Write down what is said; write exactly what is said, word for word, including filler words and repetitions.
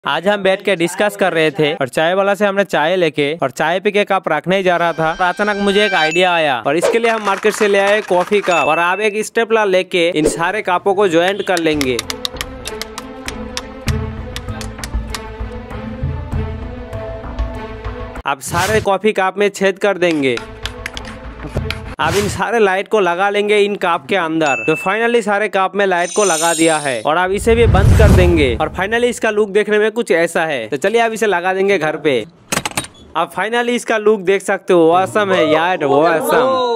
आज हम बैठ के डिस्कस कर रहे थे और चाय वाला से हमने चाय लेके और चाय पी के कप रखने ही जा रहा था। और अचानक मुझे एक आइडिया आया और इसके लिए हम मार्केट से ले आए कॉफी कप और आप एक स्टेपलर लेके इन सारे कपों को ज्वाइंट कर लेंगे। आप सारे कॉफी कप में छेद कर देंगे। अब इन सारे लाइट को लगा लेंगे इन कप के अंदर। तो फाइनली सारे कप में लाइट को लगा दिया है और अब इसे भी बंद कर देंगे। और फाइनली इसका लुक देखने में कुछ ऐसा है। तो चलिए अब इसे लगा देंगे घर पे। अब फाइनली इसका लुक देख सकते हो, ऑसम है यार, ऑसम।